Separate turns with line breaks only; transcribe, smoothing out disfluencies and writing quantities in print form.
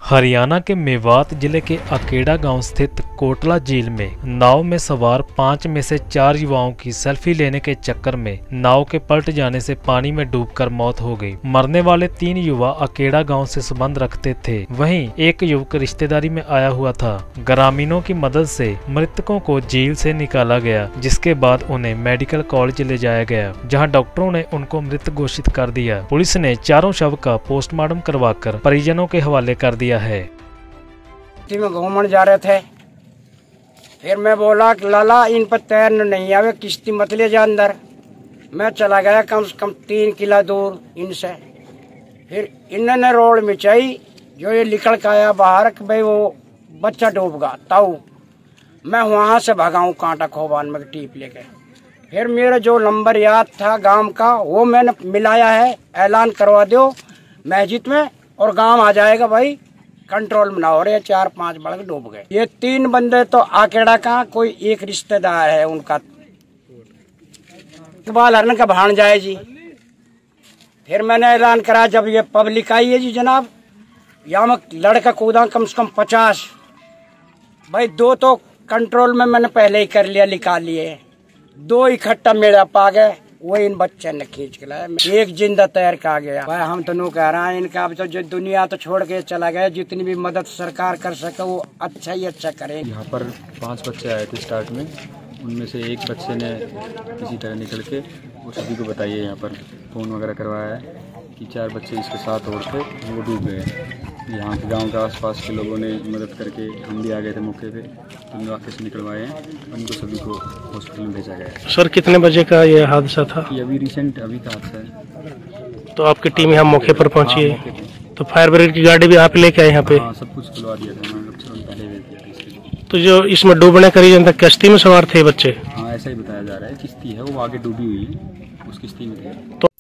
हरियाणा के मेवात जिले के अकेड़ा गांव स्थित कोटला झील में नाव में सवार 5 में से 4 युवाओं की सेल्फी लेने के चक्कर में नाव के पलट जाने से पानी में डूबकर मौत हो गई। मरने वाले 3 युवा अकेड़ा गांव से संबंध रखते थे, वहीं एक युवक रिश्तेदारी में आया हुआ था। ग्रामीणों की मदद से मृतकों को झील से निकाला गया, जिसके बाद उन्हें मेडिकल कॉलेज ले जाया गया, जहाँ डॉक्टरों ने उनको मृत घोषित कर दिया। पुलिस ने चारों शव का पोस्टमार्टम करवाकर परिजनों के हवाले कर दिया है।
में घूमने जा रहे थे, फिर मैं बोला कि लाला इन पर तैरने नहीं आवे, किश्ती मत ले जा अंदर। मैं चला गया कम से कम 3 किला दूर इनसे। फिर इन्होंने रोड मिचाई, जो ये निकल के आया बाहर कि भाई वो बच्चा डूब गया। ताऊ मैं वहां से भगाऊं कांटा खोबान में टीप लेके। फिर मेरा जो नंबर याद था गांव का, वो मैंने मिलाया है, ऐलान करवा दो मस्जिद में और गांव आ जाएगा भाई, कंट्रोल में ना हो रहे। 4-5 बड़क डूब गए। ये 3 बंदे तो आकेड़ा का कोई एक रिश्तेदार है उनका, इकबाल हरन का भांजा है जी। फिर मैंने ऐलान करा, जब ये पब्लिक आई है जी जनाब, यहाँ में लड़का कूदा कम से कम 50 भाई। 2 तो कंट्रोल में मैंने पहले ही कर लिया, निकाल लिए। 2 इकट्ठा मेरा पा गए, वो इन बच्चे ने खींच के लाया। एक जिंदा तैर का आ गया भाई। हम तो नो कह रहे हैं इनका, अब तो जो दुनिया तो छोड़ के चला गया। जितनी भी मदद सरकार कर सके वो अच्छा ही अच्छा करे।
यहाँ पर 5 बच्चे आए थे स्टार्ट में, उनमें से एक बच्चे ने किसी तरह निकल के वो सभी को बताइए, यहाँ पर फ़ोन वगैरह करवाया है कि 4 बच्चे इसके साथ और थे, वो डूब गए। यहाँ के गांव के आसपास के लोगों ने मदद करके, हम भी आ गए थे मौके पे, उन वाक़े से निकलवाए हैं, उनको सभी को हॉस्पिटल में भेजा गया है।
सर कितने बजे का ये हादसा था?
ये अभी रिसेंट अभी का हादसा है।
तो आपकी टीम यहाँ मौके पर पहुंची है? तो फायर ब्रिगेड की गाड़ी भी आप लेके आए यहाँ पे?
हाँ, सब कुछ खुलवा दिया था, पहले भेज दिया था इसके लिए।
तो जो इसमें डूबने का रीजन था, किश्ती में सवार थे बच्चे?
हाँ, ऐसा ही बताया जा रहा है, किश्ती है वो आगे डूबी हुई है, उस किश्ती में थे।